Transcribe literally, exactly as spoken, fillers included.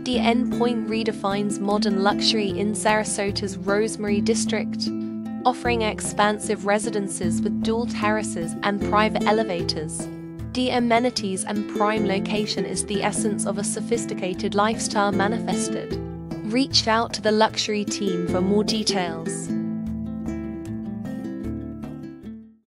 The Pointe redefines modern luxury in Sarasota's Rosemary District, offering expansive residences with dual terraces and private elevators. The amenities and prime location is the essence of a sophisticated lifestyle manifested. Reach out to the luxury team for more details.